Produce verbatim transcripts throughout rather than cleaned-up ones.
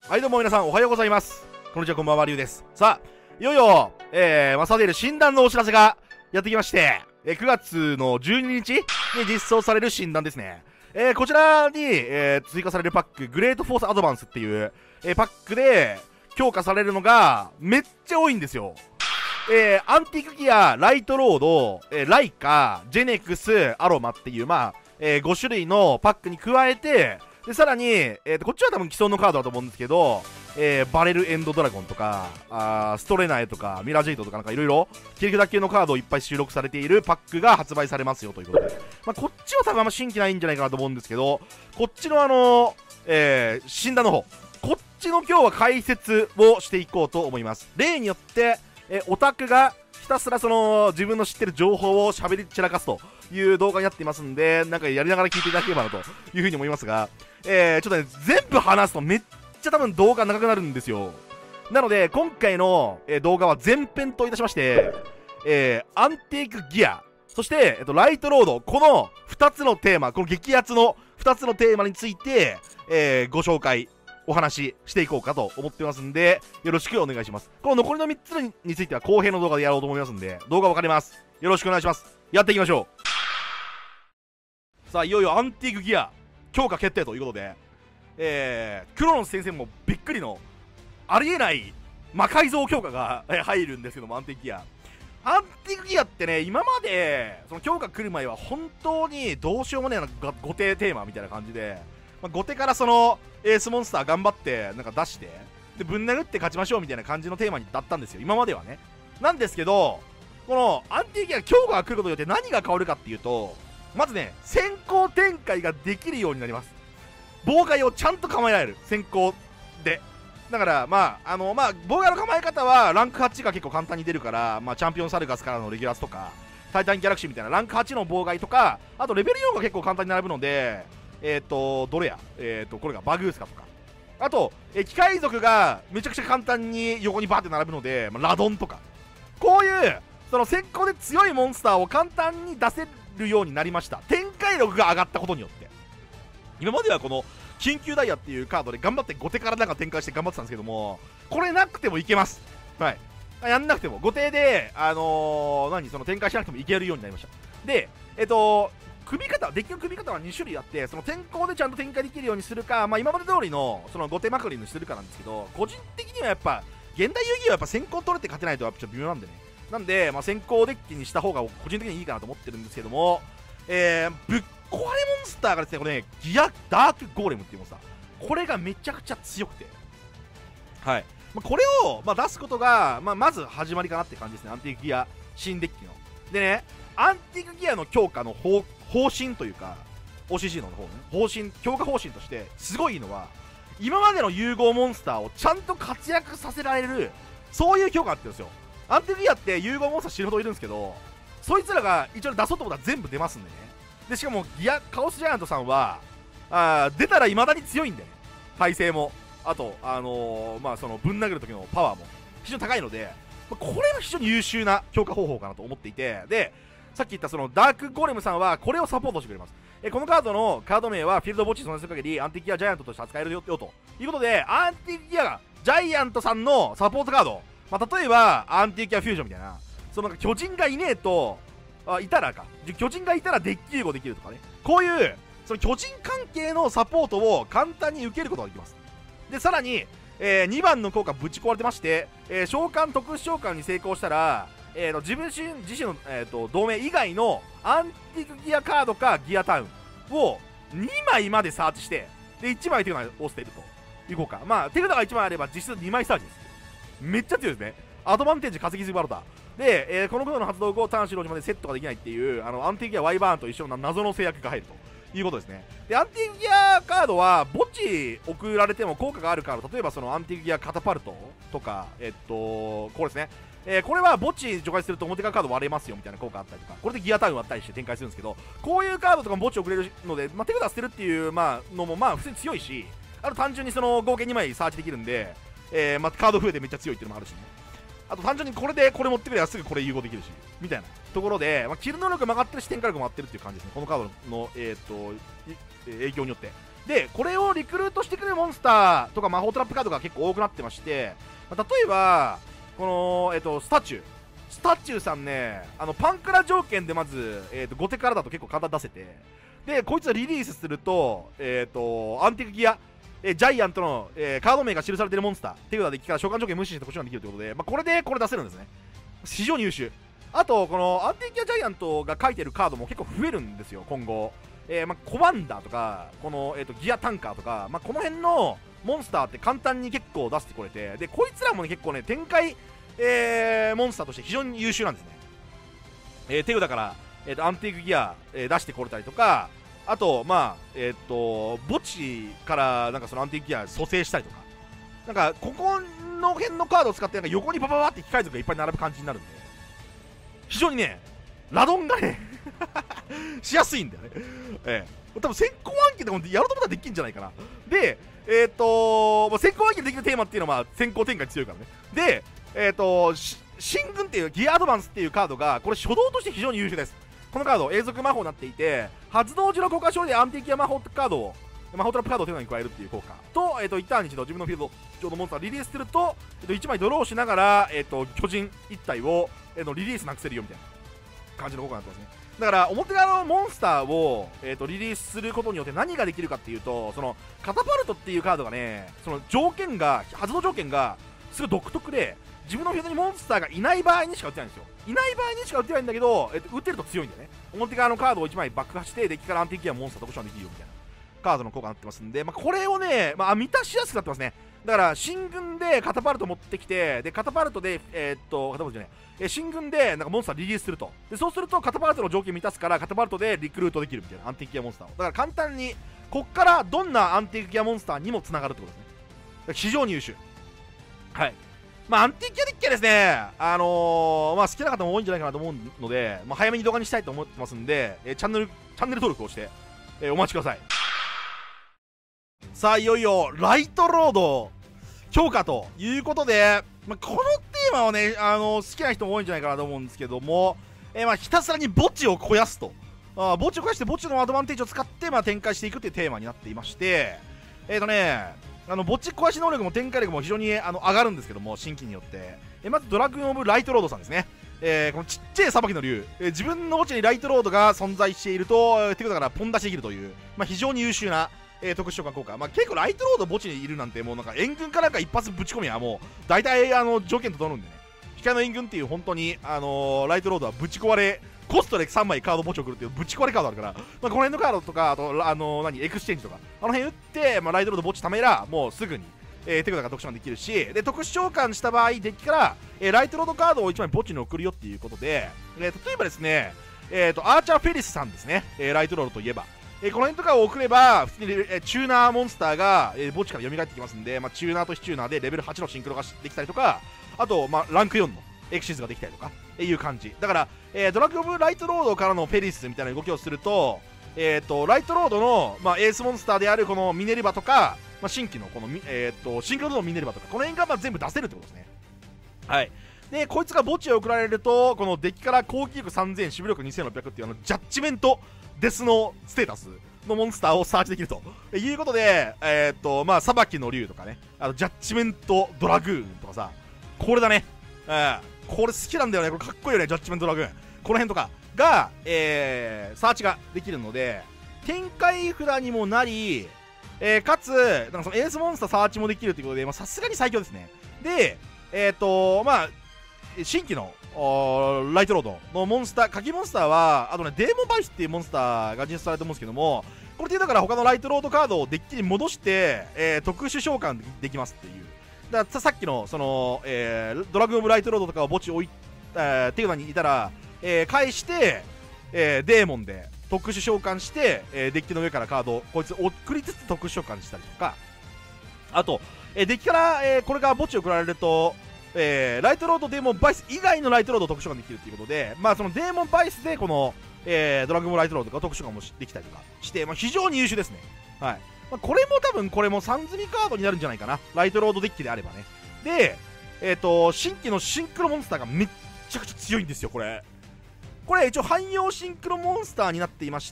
はい、どうも皆さんおはようございます。こんにちは、こんばんは、りゅうです。さあ、いよいよ、えー、マサデール診断のお知らせがやってきまして、えー、くがつのじゅうににちに実装される診断ですね。えー、こちらに、えー、追加されるパック、グレートフォースアドバンスっていう、えー、パックで強化されるのがめっちゃ多いんですよ。えー、アンティークギア、ライトロード、えー、ライカ、ジェネクス、アロマっていう、まあ、えー、ごしゅるいのパックに加えて、でさらに、えー、とこっちは多分既存のカードだと思うんですけど、えー、バレルエンドドラゴンとか、あストレナエとか、ミラジェイトとかなんかいろいろ、切り札系のカードをいっぱい収録されているパックが発売されますよということで、まあ、こっちは多分あんま新規ないんじゃないかなと思うんですけど、こっちのあのー、えー、診断の方、こっちの今日は解説をしていこうと思います。例によって、えー、オタクがひたすらその自分の知ってる情報を喋り散らかすという動画になっていますんで、なんかやりながら聞いていただければなというふうに思いますが、えー、ちょっとね、全部話すとめっちゃ多分動画長くなるんですよ。なので、今回の、えー、動画は前編といたしまして、えー、アンティークギア、そして、えっと、ライトロード、このふたつのテーマ、この激アツのふたつのテーマについて、えー、ご紹介、お話ししていこうかと思ってますんで、よろしくお願いします。この残りのみっつについては後編の動画でやろうと思いますんで、動画分かります。よろしくお願いします。やっていきましょう。さあ、いよいよアンティークギア、強化決定ということで、えー、クロノス先生もびっくりの、ありえない魔改造強化が入るんですけども、アンティークギア。アンティークギアってね、今まで、その強化来る前は本当にどうしようもねえな、後手テーマみたいな感じで、まあ、後手からそのエースモンスター頑張ってなんか出してでぶん殴って勝ちましょうみたいな感じのテーマにだったんですよ、今まではね。なんですけど、このアンティークギア強化が来ることによって何が変わるかっていうと、まずね、先行展開ができるようになります。妨害をちゃんと構えられる、先行で。だからまああのまあ妨害の構え方はランクはちが結構簡単に出るから、まあ、チャンピオンサルガスからのレギュラースとかタイタンギャラクシーみたいなランクはちの妨害とか、あとレベルよんが結構簡単に並ぶので、えっ、ー、とどれやえっ、ー、とこれがバグースかとか、あと、えー、機械族がめちゃくちゃ簡単に横にバーって並ぶので、まあ、ラドンとか、こういうその先行で強いモンスターを簡単に出せるようになりました。展開力が上がったことによって。今まではこの緊急ダイヤっていうカードで頑張って後手からなんか展開して頑張ってたんですけども、これなくてもいけます。はい、やんなくても後手であのー、何その展開しなくてもいけるようになりました。で、えっと組み方、デッキの組み方はにしゅるいあって、その天候でちゃんと展開できるようにするか、まあ、今まで通りのその後手まくりにするかなんですけど、個人的にはやっぱ現代遊戯はやっぱ先行取れて勝てないとやっぱちょっと微妙なんでね。なんで、まあ、先行デッキにした方が個人的にいいかなと思ってるんですけども、えー、ぶっ壊れモンスターがですね、これね、ギアダークゴーレムっていうモンスター、これがめちゃくちゃ強くて、はい、まあ、これを、まあ、出すことが、まあ、まず始まりかなって感じですね、アンティークギア新デッキの。でね、アンティークギアの強化の方方針というか オーシーシー の方ね、方針、強化方針としてすごいのは、今までの融合モンスターをちゃんと活躍させられる、そういう強化になってるんですよ。アンティークギアって融合モンスター死ぬほどいるんですけど、そいつらが一応出そうと思ったら全部出ますんでね。でしかもギアカオスジャイアントさんはあ出たら未だに強いんでね、耐性も、あとあのー、まあそのぶん殴る時のパワーも非常に高いので、これは非常に優秀な強化方法かなと思っていて、でさっき言ったそのダークゴーレムさんはこれをサポートしてくれます。えこのカードのカード名はフィールド墓地に存在する限りアンティークギアジャイアントとして扱えるよということで、アンティークギアジャイアントさんのサポートカード、まあ、例えばアンティークギアフュージョンみたいな、そのなんか巨人がいねえとあいたらか巨人がいたらデッキ融合できるとかね、こういうその巨人関係のサポートを簡単に受けることができます。でさらに、えー、にばんの効果ぶち壊れてまして、えー、召喚特殊召喚に成功したら、えー、と自分自身自身の、えー、と同盟以外のアンティークギアカードかギアタウンをにまいまでサーチして、でいちまい手札を捨てるという効果。まあ手札がいちまいあれば実質にまいサーチです。めっちゃ強いですね。アドバンテージ稼ぎすぎバロタで、えー、この部分の発動後ターン終了時までセットができないっていう、あのアンティークギアワイバーンと一緒の謎の制約が入るということですね。でアンティークギアカードは墓地送られても効果があるカード、例えばそのアンティークギアカタパルトとか、えっとこれですね、えー、これは墓地除外すると表側カード割れますよみたいな効果あったりとか、これでギアタウン割ったりして展開するんですけど、こういうカードとかも墓地送れるので、まあ、手札捨てるっていう、まあ、のもまあ普通に強いし、あと単純にその合計にまいサーチできるんで、えーまあ、カード増えてめっちゃ強いっていうのもあるしね。 あと単純にこれでこれ持ってくればすぐこれ融合できるしみたいなところで、まあ、キル能力曲がってるし展開力も上がってるっていう感じですね、このカードの、えー、と影響によって。でこれをリクルートしてくれるモンスターとか魔法トラップカードが結構多くなってまして、まあ、例えばこの、えー、とスタチュースタチューさんね、あのパンクラ条件でまず、えー、と後手からだと結構体出せて、でこいつはリリースすると、えー、とアンティークギア、えー、ジャイアントの、えー、カード名が召喚されているモンスターっていうのができから召喚条件無視して突破できるということで、まあ、これでこれ出せるんですね。非常に優秀。あとこのアンティークギアジャイアントが書いてるカードも結構増えるんですよ今後。えーまあ、コマンダーとかこの、えー、とギアタンカーとか、まあ、この辺のモンスターって簡単に結構出してこれて、でこいつらも、ね、結構ね展開、えー、モンスターとして非常に優秀なんですね。えー、テウだから、えー、とアンティークギア、えー、出してこれたりとか、あとまあえっ、ー、と墓地からなんかそのアンティークギア蘇生したりとか、なんかここの辺のカードを使ってなんか横にパパパって機械族がいっぱい並ぶ感じになるんで、非常にねラドンがねしやすいんだよね。ええ、多分先行暗記とかもやろうと思ったらできるんじゃないかな。で、えっ、ー、と、まあ、先行暗記できるテーマっていうのは、まあ、先行展開強いからね。で、えっ、ー、と、進軍っていうギアアドバンスっていうカードが、これ初動として非常に優秀です。このカード、永続魔法になっていて、発動時の効果処理でアンティークギア魔法カードを、魔法トラップカードを手札に加えるっていう効果と、えっ、ー、と、一ターンに一度自分のフィールド上のモンスターをリリースすると、えっ、ー、と、いちまいドローしながら、えっ、ー、と、巨人いち体を、えー、とリリースなくせるよみたいな感じの効果になってますね。だから表側のモンスターを、えー、とリリースすることによって何ができるかっていうと、そのカタパルトっていうカードがね、その条件が発動条件がすごい独特で、自分のフィールドにモンスターがいない場合にしか打てないんですよ。いない場合にしか打てないんだけど、えー、と打てると強いんだよね。表側のカードをいちまい爆破してデッキからアンティークギアモンスター特殊ができるよみたいなカードの効果になってますんで、まあ、これをね、まあ、満たしやすくなってますね。だから進軍でカタパルト持ってきて、でカタパルトでえー、っとカタパルトじゃないえ進軍でなんかモンスターリリースすると、でそうするとカタパルトの条件満たすからカタパルトでリクルートできるみたいなアンティークギアモンスターを、だから簡単にこっからどんなアンティークギアモンスターにもつながるってことですね。だから非常に優秀。はい、まあアンティークギアデッキはですね、あのー、まあ好きな方も多いんじゃないかなと思うので、まあ、早めに動画にしたいと思ってますんで、えチャンネルチャンネル登録をして、えー、お待ちください。さあいよいよライトロード強化ということで、まあ、このテーマをね、あのー、好きな人も多いんじゃないかなと思うんですけども、えー、まあひたすらに墓地を肥やすと、あ墓地を肥やして墓地のアドバンテージを使って、まあ、展開していくっていうテーマになっていまして、えーとねあの墓地肥やし能力も展開力も非常にあの上がるんですけども、新規によって、えー、まずドラグーン・オブ・ライトロードさんですね。えー、このちっちゃいさばきの竜、えー、自分の墓地にライトロードが存在していると、えー、ということからポン出しできるという、まあ、非常に優秀なえー、特殊召喚効果、まあ、結構ライトロード墓地にいるなんてもうなんか援軍かなんか一発ぶち込みはもう大体あの条件整うんでね、光の援軍っていう本当に、あのー、ライトロードはぶち壊れコストでさんまいカード墓地を送るっていうぶち壊れカードあるから、まあ、この辺のカードとかあと、あのー、何エクスチェンジとかあの辺打って、まあ、ライトロード墓地ためらもうすぐに、えー、手札が特殊召喚できるし、で特殊召喚した場合デッキから、えー、ライトロードカードをいちまい墓地に送るよっていうことで、えー、例えばですね、えー、とアーチャーフェリスさんですね、えー、ライトロードといえばえー、この辺とかを送れば普通に、えー、チューナーモンスターが、えー、墓地から蘇ってきますんで、まあ、チューナーと非チューナーでレベルはちのシンクロができたりとか、あと、まあ、ランクよんのエクシズができたりとかっていう感じだから、えー、ドラッグオブライトロードからのフェリスみたいな動きをすると、えー、とライトロードの、まあ、エースモンスターであるこのミネルヴァとか、まあ、新規のこの、えー、とシンクロのミネルヴァとかこの辺がまあ全部出せるってことですね。はいでこいつが墓地を送られると、このデッキから攻撃力さんぜん、守備力にせんろっぴゃくっていうあのジャッジメントデスのステータスのモンスターをサーチできるということで、えー、っとまあさばきの竜とかね、あのジャッジメントドラグーンとかさ、これだね、えー、これ好きなんだよね、これかっこいいよね、ジャッジメントドラグーン、この辺とかが、えー、サーチができるので展開札にもなり、えー、かつなんかそのエースモンスターサーチもできるということでさすがに最強ですね。でえー、っとまあ新規のライトロードのモンスター、鍵モンスターはあとねデーモンバイスっていうモンスターが実装されてると思うんですけども、これってだから他のライトロードカードをデッキに戻して、えー、特殊召喚できますっていう、だからさっきのその、えー、ドラグオブライトロードとかを墓地置い、えー、手札にいたら、えー、返して、えー、デーモンで特殊召喚して、えー、デッキの上からカードをこいつ送りつつ特殊召喚したりとか、あと、えー、デッキから、えー、これが墓地送られるとえー、ライトロードデーモンバイス以外のライトロードを特殊召喚できるということで、まあそのデーモンバイスでこの、えー、ドラグモンライトロードとか特殊召喚もできたりとかして、まあ、非常に優秀ですね。はい。まあ、これも多分これもさん積みカードになるんじゃないかな、ライトロードデッキであればね。で、 えっと新規のシンクロモンスターがめっちゃくちゃ強いんですよ。これこれ一応汎用シンクロモンスターになっていまして、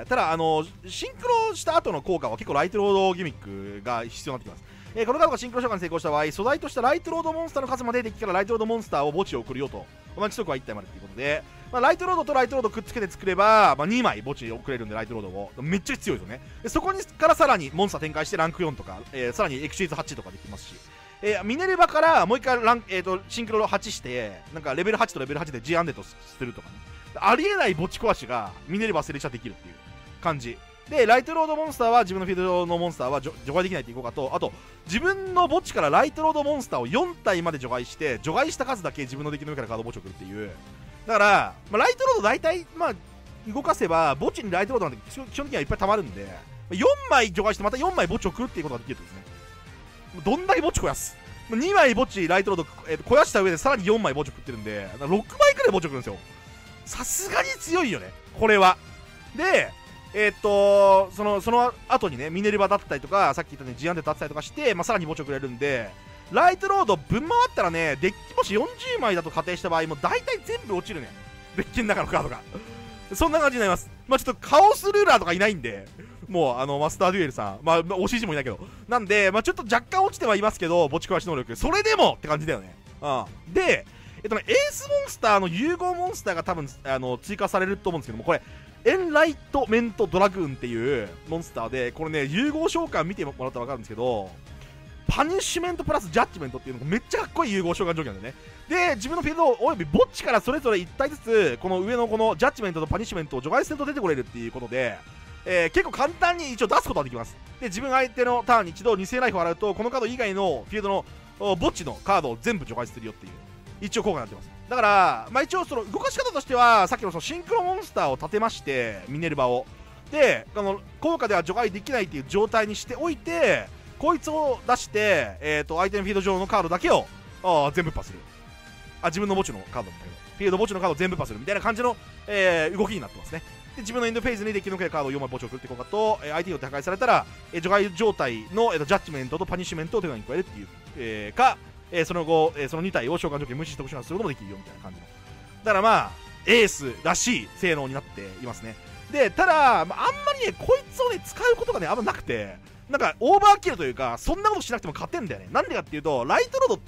ただあのシンクロした後の効果は結構ライトロードギミックが必要になってきます。えー、このカードがシンクロ召喚に成功した場合、素材としたライトロードモンスターの数までデッキからライトロードモンスターを墓地を送るよと、同じ速はいち体までということで、まあ、ライトロードとライトロードくっつけて作れば、まあ、にまい墓地に送れるんで、ライトロードをめっちゃ強いですよね。でそこにからさらにモンスター展開してランクよんとか、えー、さらにエクシーズはちとかできますし、えー、ミネルヴァからもう一回ラン、えー、とシンクロはちしてなんかレベルはちとレベルはちで G アンデッドするとかね、ありえない墓地壊しがミネルヴァセレシャできるっていう感じで、ライトロードモンスターは自分のフィールドのモンスターは除外できないっていう効果と、あと自分の墓地からライトロードモンスターをよん体まで除外して、除外した数だけ自分のデッキの上からカード墓地を送るっていう。だから、まあ、ライトロード大体、まあ、動かせば墓地にライトロードなんて基本的にはいっぱい溜まるんで、よんまい除外してまたよんまい墓地を送るっていうことができるんですね。どんだけ墓地肥やす、にまい墓地ライトロード、えー、と肥やした上でさらによんまい墓地送ってるんで、ろくまいくらい墓地送るんですよ。さすがに強いよねこれは。でえー、っとそのその後にね、ミネルヴァだったりとか、さっき言ったようにジアンデッドだったりとかして、まあ、さらに墓地をくれるんで、ライトロードぶん回ったらね、デッキもしよんじゅうまいだと仮定した場合、もう大体全部落ちるね、デッキの中のカードがそんな感じになります。まあちょっとカオスルーラーとかいないんで、もうあのマスターデュエルさん、まあおしじもいないけど、なんで、まあちょっと若干落ちてはいますけど、墓地壊し能力それでもって感じだよね。うんで、えっとね、エースモンスターの融合モンスターが多分あの追加されると思うんですけども、これエンライトメントドラグーンっていうモンスターで、これね、融合召喚見てもらったら分かるんですけど、パニッシュメントプラスジャッジメントっていうのがめっちゃかっこいい融合召喚条件なんだよね。で、自分のフィールドおよび墓地からそれぞれいち体ずつ、この上のこのジャッジメントとパニッシュメントを除外すると出てこれるっていうことで、えー、結構簡単に一応出すことができます。で、自分相手のターンに一度偽ライフを洗うと、このカード以外のフィールドの墓地のカードを全部除外するよっていう一応効果になってます。だから、まあ、一応その動かし方としては、さっきのそのシンクロモンスターを立てまして、ミネルヴァをで、あの効果では除外できないっていう状態にしておいて、こいつを出して、えー、と相手のフィールド上のカードだけをあ全部パスする。あ自分の墓地のカードだけど、フィールド墓地のカードを全部パスするみたいな感じの、えー、動きになってますね。で、自分のエンドフェーズにデッキのカードをよんまい墓地を送るって効果と、えー、相手によって破壊されたら、えー、除外状態の、えー、とジャッジメントとパニッシュメントを手札に加えるっていう、えー、か、えー、その後、えー、そのに体を召喚条件無視して特殊なすることもできるよみたいな感じの。だからまあ、エースらしい性能になっていますね。で、ただ、まあ、あんまりね、こいつをね、使うことがね、あんまなくて、なんか、オーバーキルというか、そんなことしなくても勝てんだよね。なんでかっていうと、ライトロードって、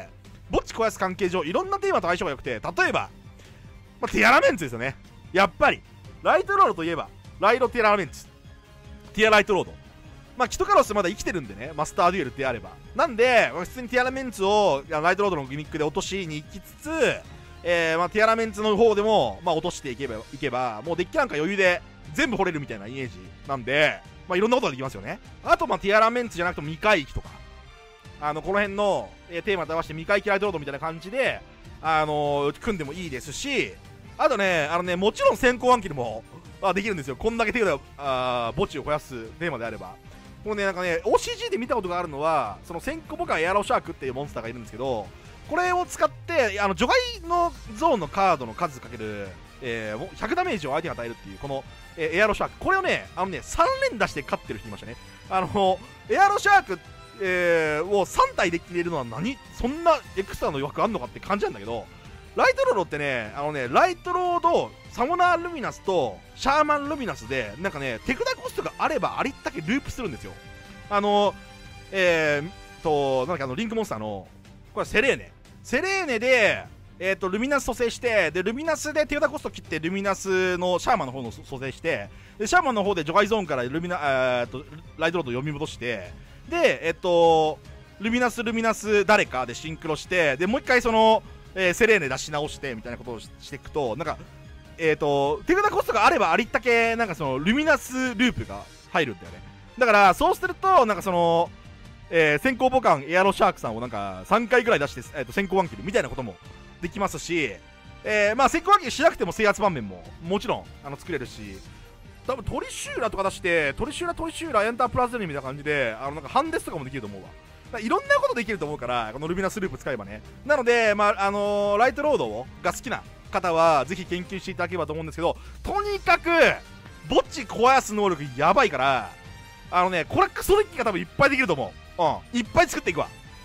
墓地壊す関係上、いろんなテーマと相性が良くて、例えば、まあ、ティアラメンツですよね。やっぱり、ライトロードといえば、ライロティアラメンツ。ティアライトロード。まあ、キトカロスまだ生きてるんでね、マスターデュエルってあれば。なんで、普通にティアラメンツをライトロードのギミックで落としに行きつつ、えーまあ、ティアラメンツの方でも、まあ、落としていけばいけば、もうデッキなんか余裕で全部掘れるみたいなイメージなんで、まあ、いろんなことができますよね。あと、まあ、ティアラメンツじゃなくても未回帰とか、あのこの辺の、えー、テーマと合わせて未回帰ライトロードみたいな感じで、あのー、組んでもいいですし、あとね、あのね、もちろん先行アンキルもあできるんですよ。こんだけ手札あ墓地を肥やすテーマであれば。もうね、なんかね、オーシージー で見たことがあるのは、その先行僕はエアロシャークっていうモンスターがいるんですけど、これを使ってあの除外のゾーンのカードの数かける、えー、ひゃくダメージを相手に与えるっていうこの、えー、エアロシャーク、これをね、あのねさん連出して勝ってる人いましたね。あのエアロシャーク、えー、をさん体できれるのは何そんなエクストラの余白あんのかって感じなんだけど、ライトロードってね、あのねライトロードサモナールミナスとシャーマンルミナスでなんかね手札コストがあればありったけループするんですよ。あのえーとなんだっけ、あのリンクモンスターのこれセレーネセレーネで、えー、とルミナス蘇生して、でルミナスで手札コスト切ってルミナスのシャーマンの方の蘇生して、でシャーマンの方で除外ゾーンからルミナ、えー、とライトロードを読み戻して、でえっ、ー、とルミナスルミナス誰かでシンクロして、でもう一回その、えー、セレーネ出し直してみたいなことを し, していくと、なんかえっ、ー、と手札コストがあればありったけなんかそのルミナスループが入るんだよね。だからそうするとなんかそのえー、先行母艦エアロシャークさんをなんかさんかいぐらい出して、えー、と先行ワンキルみたいなこともできますし、えー、まあ先行ワンキルしなくても制圧盤面ももちろんあの作れるし、多分トリシューラとか出してトリシューラトリシューラエンタープラズニみたいな感じで、あのなんかハンデスとかもできると思うわ。だいろんなことできると思うから、このルミナスループ使えばね。なので、まああのー、ライトロードをが好きな方はぜひ研究していただければと思うんですけど、とにかく墓地壊す能力やばいから、あのねこれクソデッキが多分いっぱいできると思う。うん、いっぱい作っていくわ。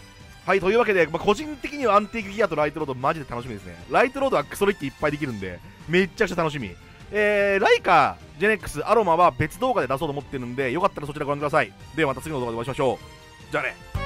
はい、というわけで、まあ、個人的にはアンティークギアとライトロードマジで楽しみですね。ライトロードはクソリッキいっぱいできるんで、めっちゃくちゃ楽しみ。えー、ライカ、ジェネックス、アロマは別動画で出そうと思ってるんで、よかったらそちらご覧ください。ではまた次の動画でお会いしましょう。じゃあね。